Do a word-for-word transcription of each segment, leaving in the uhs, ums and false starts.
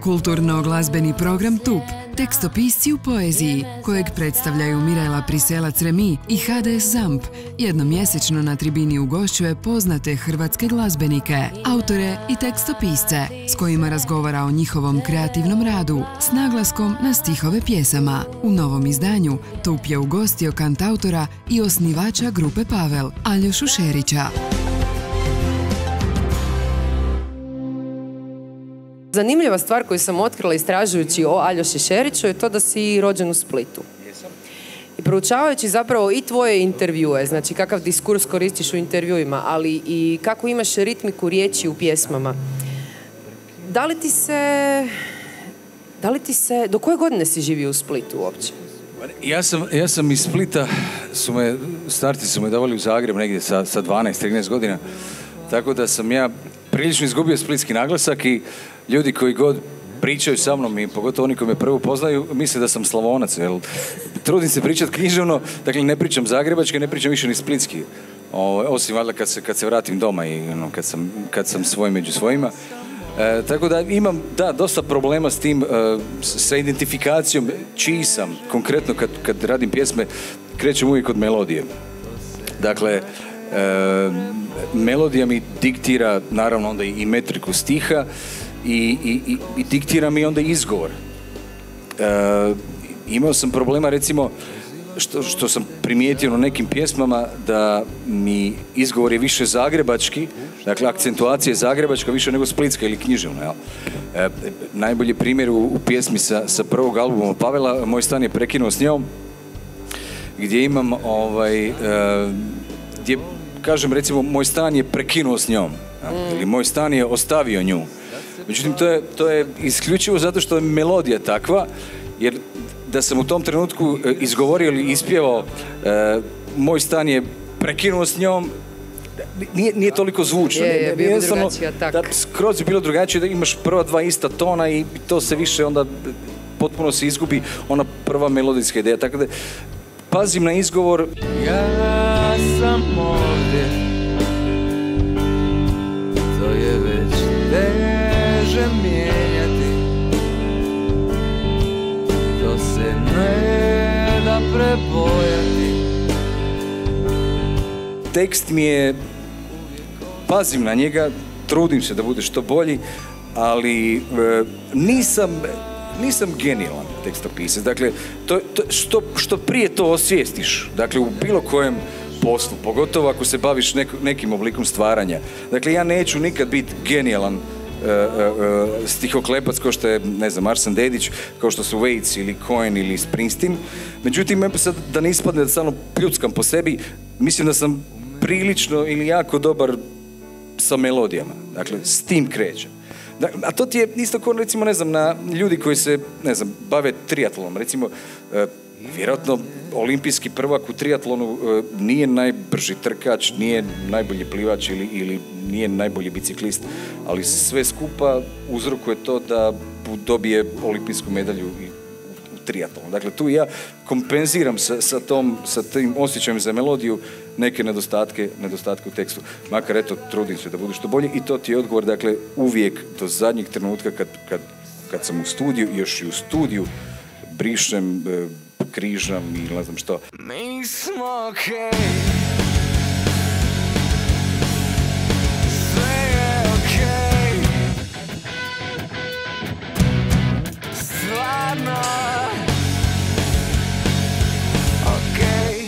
Kulturno-glazbeni program T U P, tekstopisci u poeziji, kojeg predstavljaju Mirela Priselac-Remi i H D S ZAMP, jednomjesečno na tribini ugošćuje poznate hrvatske glazbenike, autore i tekstopisce, s kojima razgovara o njihovom kreativnom radu, s naglaskom na stihove pjesama. U novom izdanju T U P je ugostio kantautora i osnivača grupe Pavel, Aljošu Šerića. Zanimljiva stvar koju sam otkrila istražujući o Aljoši Šeriću je to da si rođen u Splitu. I proučavajući zapravo i tvoje intervjue, znači kakav diskurs koristiš u intervjuima, ali i kako imaš ritmiku riječi u pjesmama. Da li ti se... Da li ti se... Do koje godine si živio u Splitu uopće? Ja sam, ja sam iz Splita, su me, starci su me davali u Zagreb negdje sa, sa dvanaest trinaest godina, tako da sam ja prilično izgubio splitski naglasak i ljudi koji god pričaju sa mnom i pogotovo oni koji me prvo poznaju misle da sam Slavonac, jer trudim se pričati književno, dakle ne pričam zagrebački, ne pričam više ni splitski, o, osim valjda kad se, kad se vratim doma i ono, kad, sam, kad sam svoj među svojima. E, tako da imam, da, dosta problema s tim, e, sa identifikacijom čiji sam, konkretno kad, kad radim pjesme, krećem uvijek od melodije. Dakle, e, melodija mi diktira naravno onda i metriku stiha i, i, i, i diktira mi onda izgovor. E, imao sam problema recimo što, što sam primijetio na nekim pjesmama da mi izgovor je više zagrebački, dakle akcentuacija je zagrebačka više nego splitska ili književna. Jel? E, najbolji primjer u, u pjesmi sa, sa prvog albuma Pavela, Moj stan je prekinuo s njom, gdje imam ovaj, e, gdje kažem recimo moj stan je prekinuo s njom, mm. ili moj stan je ostavio nju. Međutim, to je, to je isključivo zato što je melodija takva, jer da sam u tom trenutku izgovorio ili ispjevao e, moj stan je prekinuo s njom, nije, nije toliko zvučno. Je, je, bilo drugačija, tak. Da, skroz je bilo drugačije, da imaš prva dva ista tona i to se više onda potpuno se izgubi ona prva melodijska ideja. Tako da pazim na izgovor. Ja sam ovdje, to je već teže mijenjati, to se ne da prebojati. Tekst mi je, pazim na njega, trudim se da bude što bolji, ali e, nisam... Nisam genijalan tekstopisac, dakle, to, to, što, što prije to osvijestiš, dakle, u bilo kojem poslu, pogotovo ako se baviš nek, nekim oblikom stvaranja. Dakle, ja neću nikad biti genijalan uh, uh, stihoklepac kao što je, ne znam, Arsen Dedić, kao što su Waits ili Cohen ili Springsteen. Međutim, sad da ne ispadne da stalno pljuckam po sebi, mislim da sam prilično ili jako dobar sa melodijama, dakle, s tim krećem. Da, a to ti je isto kao, recimo, ne znam, na ljudi koji se, ne znam, bave triatlonom. Recimo, e, vjerojatno olimpijski prvak u triatlonu e, nije najbrži trkač, nije najbolji plivač ili, ili nije najbolji biciklist, ali sve skupa uzrokuje to da dobije olimpijsku medalju i u triatlonu. Dakle, tu ja kompenziram sa, sa, tom, sa tim osjećajem za melodiju neke nedostatke, nedostatke u tekstu. Makar, eto, trudim se da bude što bolje i to ti je odgovor, dakle, uvijek do zadnjeg trenutka kad, kad, kad sam u studiju, još i u studiju, brišem, križam i ne znam što. Mi smo okej, sve je okej, stvarno okej.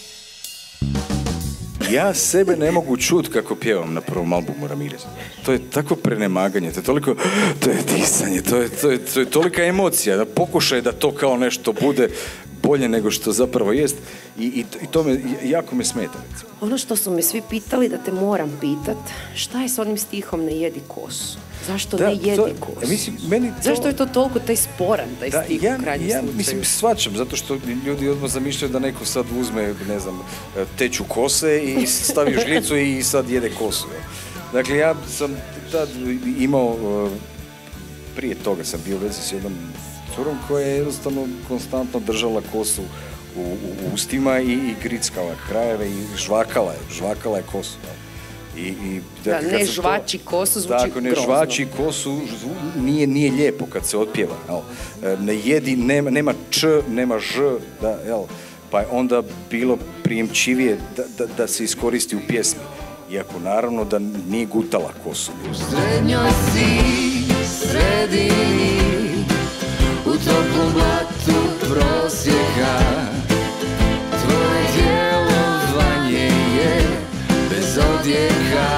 Ja sebe ne mogu čut kako pjevam na prvom albumu Ramirez. To je tako prenemaganje, to je toliko, to je disanje, to je, to je, to je tolika emocija, da pokušaj da to kao nešto bude bolje nego što zapravo jest i, i, i to me, jako me smeta. Recimo. Ono što su me svi pitali da te moram pitat, šta je s onim stihom Ne jedi kosu? Zašto da, ne jedi to, kosu? Mislim, meni to... Zašto je to toliko taj sporan, taj da, stih ja, u krajnjem ja, slučaju? Mislim, svačam, zato što ljudi odmah zamišljaju da neko sad uzme, ne znam, teču kose i stavi žlicu i sad jede kosu. Dakle, ja sam tad imao, prije toga sam bio u vezi s jednom curom koja je jednostavno konstantno držala kosu u, u ustima i, i grickala krajeve i žvakala je, žvakala je kosu. I, i, Da, dakle, kad ne sam to- žvači kosu, zvuči Tako, ne grozno. žvači kosu, zvu- nije, nije lijepo kad se otpjeva. Jel? E, Ne jedi, nema, nema č, nema ž, da, jel? Pa je onda bilo prijemčivije da, da, da se iskoristi u pjesmi. Iako naravno da nije gutala kosu. Srednjoj si, sredini, u toplom blatu prosjeka. Tvoje tijelo zvanje je bez odjeka.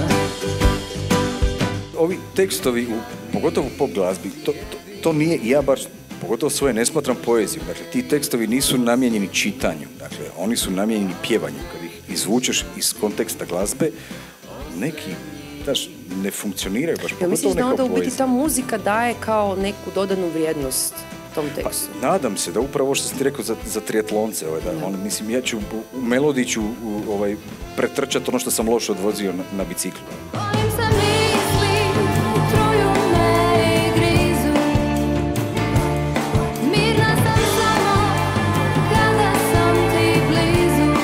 Ovi tekstovi, u, pogotovo u pop glazbi, to, to, to nije, ja bar pogotovo svoje ne smatram poezijom. Dakle, ti tekstovi nisu namijenjeni čitanju. Dakle, oni su namijenjeni pjevanju. Kad ih izvučeš iz konteksta glazbe, neki, znaš, ne funkcioniraju baš, Ja pogotovo misliš ne da onda kao u biti poezija. ta muzika daje kao neku dodanu vrijednost tom tekstu? Pa, nadam se da upravo ovo što sam ti rekao za, za triatlonce, ovaj, da, ono, mislim, ja ću u, u melodiji ću u, ovaj, pretrčati ono što sam loše odvozio na, na biciklu. Bojim se misli, truju me i grizu. Mirna sam samo kada sam ti blizu.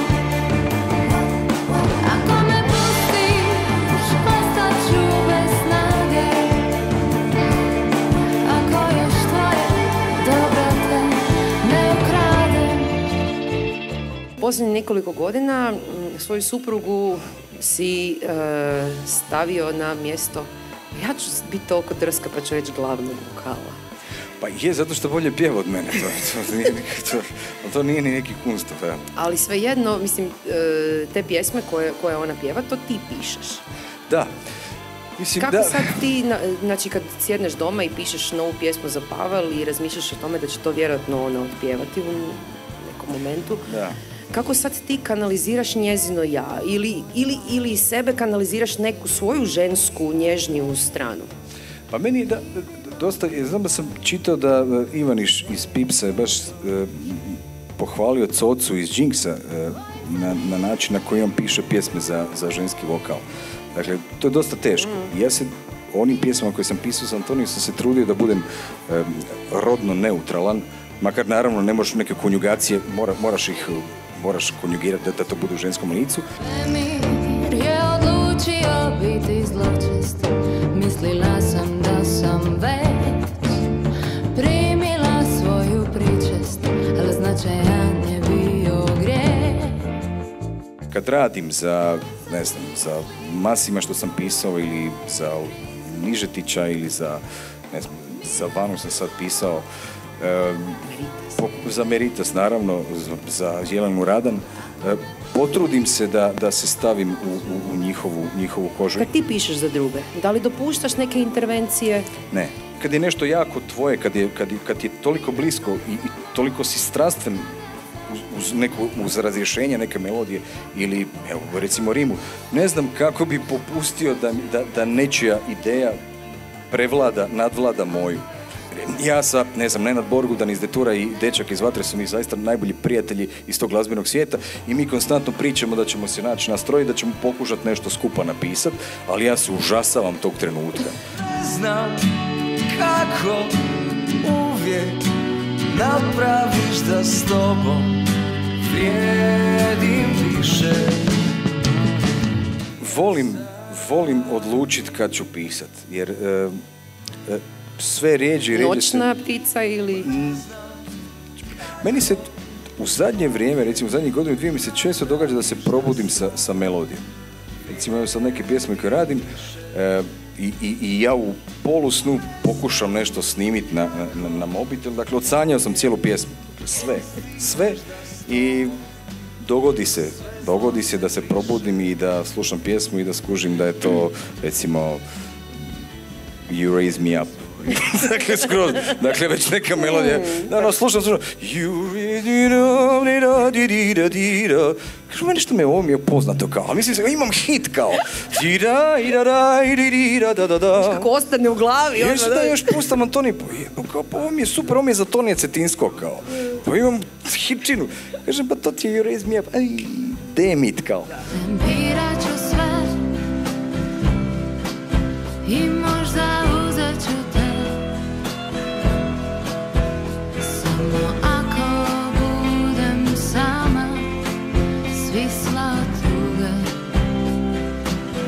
Ako me pustiš, ostat ću bez snage. Ako još tvoje dobro te ne ukradem. Posljednjih nekoliko godina m, svoju suprugu si e, stavio na mjesto, ja ću biti toliko drska pa ću reći glavnog vokala. Pa je, zato što bolje pjeva od mene. To, to, nije, to, to nije ni neki kunstov. Ja. Ali svejedno, mislim, e, te pjesme koje, koje ona pjeva, to ti pišeš. Da. Mislim, Kako da. sad ti, na- znači kad sjedneš doma i pišeš novu pjesmu za Pavel i razmišljaš o tome da će to vjerojatno ona otpjevati u nekom momentu, Da. kako sad ti kanaliziraš njezino ja? Ili, ili, ili iz sebe kanaliziraš neku svoju žensku, nježniju stranu? Pa meni je da, dosta, ja znam da sam čitao da e, Ivaniš iz Pipsa je baš e, pohvalio Cocu iz Jinxa e, na, na način na koji on piše pjesme za, za ženski vokal. Dakle, to je dosta teško. Ja se, onim pjesmama koje sam pisao sa Antonijom sam se trudio da budem e, rodno neutralan, makar naravno ne možeš neke konjugacije, mora, moraš ih moraš konjugirati da, da to bude u ženskom licu. Emir je odlučio biti zločest. Mislila sam da sam već primila svoju pričest, ali značajan je bio grijeh. Kad radim za, ne znam, za Masima što sam pisao ili za Nižetića ili za, ne znam, za Vanu sam sad pisao, em, po- za Meritas naravno, za, za Jelenu Radan, e, potrudim se da, da se stavim u, u, u njihovu, njihovu kožu. Kad ti pišeš za druge, da li dopuštaš neke intervencije? Ne. Kad je nešto jako tvoje, kad je, kad je, kad je toliko blisko i, i toliko si strastven uz, uz, neko, uz razrješenje neke melodije ili, evo, recimo rimu, ne znam kako bi popustio da, mi- da, da nečija ideja prevlada, nadvlada moju. Ja sa, ne znam, Nenad Borgudan iz Detura i dečak iz Vatre su mi zaista najbolji prijatelji iz tog glazbenog svijeta i mi konstantno pričamo da ćemo se naći nastroj, da ćemo pokušati nešto skupa napisati, ali ja se užasavam tog trenutka. Znam kako uvijek napraviš da s tobom vrijedim više. Volim, volim odlučiti kad ću pisat, jer e, e, sve rijeđe i rijeđe se... Noćna ptica ili... Meni se u zadnje vrijeme, recimo u zadnjih godinu dvije, mi se često događa da se probudim sa, sa melodijom. Recimo, evo sad neke pjesme koje radim e, i, i, i ja u polusnu pokušam nešto snimiti na, na, na mobitel. Dakle, odsanjao sam cijelu pjesmu. Dakle, sve, sve i dogodi se, dogodi se da se probudim i da slušam pjesmu i da skužim da je to, recimo, You Raise Me Up. dakle, skroz, dakle, već neka melodija. Da, no, slušam, slušam. You raise me up, di da, di di da, di da. Kažu, meni što me ovo mi je poznato kao, ali mislim se, imam hit kao. Di da, i da da, i di di da, da, da, da. Kako ostane u glavi. Još ono, da još pustam Antoni, pa je, kao, pa ovo mi je super, ovo mi je za Tonije Cetinskog, kao. Pa imam hitčinu. Kažem, pa to ti je You Raise Me Up. Aj, damn it, kao. Tempirat ću sve i možda uzet ću te, samo ako budem sama, svisla od tuge.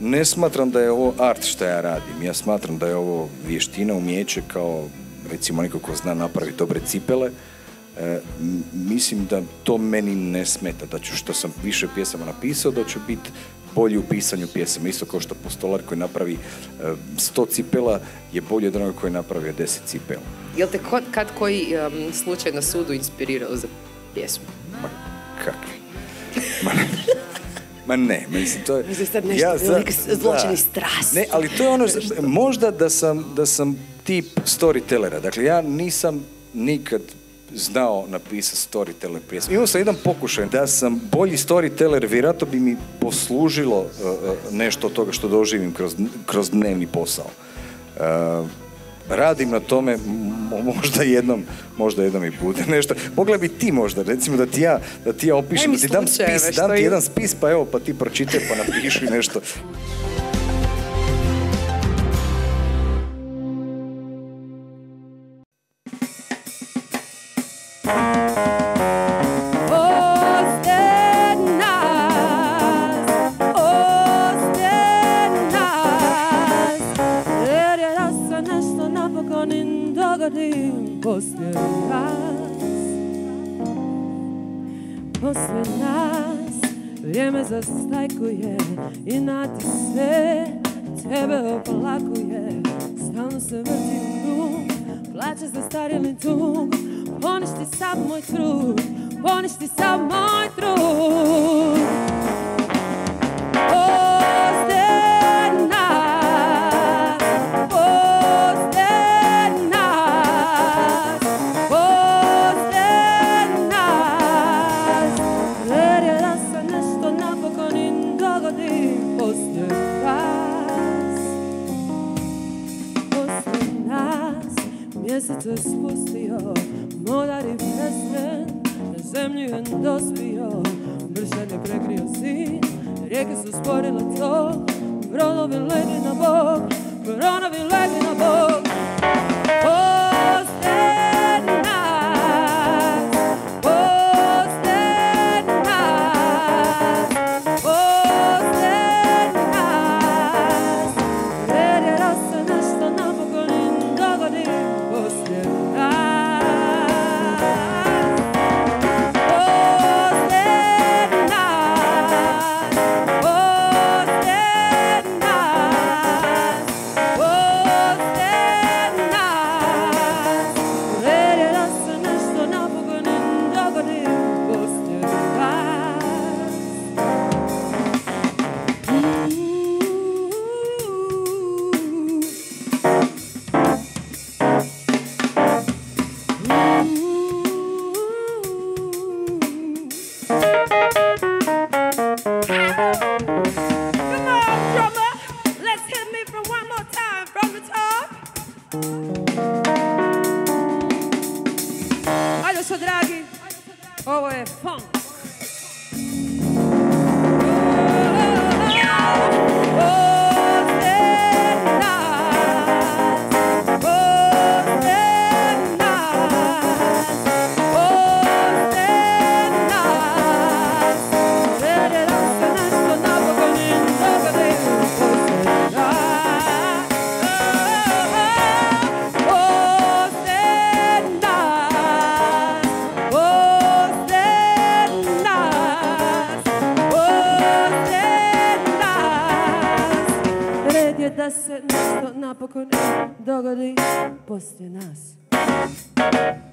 ne smatram da je ovo art što ja radim. Ja smatram da je ovo vještina, umjeće kao, recimo, neko ko zna napraviti dobre cipele. E, mislim da to meni ne smeta, da ću, što sam više pjesama napisao, da ću biti bolji u pisanju pjesama. Isto kao što postolar koji napravi e, sto cipela je bolji od onoga koji je napravio deset cipela. Jel te kad, kad koji um, slučaj na sudu inspirirao za pjesmu? Ma kakvi? Ma ne. Ma ne, mislim, to je... Mislim sad nešto, ja, za, neke zločini strasti. Ne, ali to je ono, možda da sam, da sam tip storytellera. Dakle, ja nisam nikad znao napisati storyteller pjesmu. Imao sam jedan pokušaj da sam bolji storyteller, vjerojatno bi mi poslužilo uh, nešto od toga što doživim kroz, kroz dnevni posao. Uh, radim na tome, možda jednom, možda jednom i bude nešto. Mogla bi ti možda, recimo da ti ja, da ti ja opišem, da ti dam spis, dam ti jedan spis, pa evo, pa ti pročitaj, pa napiši nešto. Poslije nas, poslije nas, vrijeme zastajkuje i nati sve tebe oplakuje. Stalno se vrti u krug, plaće za starjeli dug, poništi sav moj trud, poništi sav moj trud. Mjesec se spustio, modar i presten, na zemlju je dospio, bršan je prekrio sin, rijeke su sporile tok, brodovi legli na bok, brodovi legli na bok. Poslije nas, poslije nas, poslije nas, red je da se nešto napokon im dogodi. Poslije nas, poslije nas, poslije nas, poslije nas, red je da se nešto napokon im dogodi. Poslije nas. Adesso dragi, ovo je funk. Da se nešto napokon dogodi poslije nas.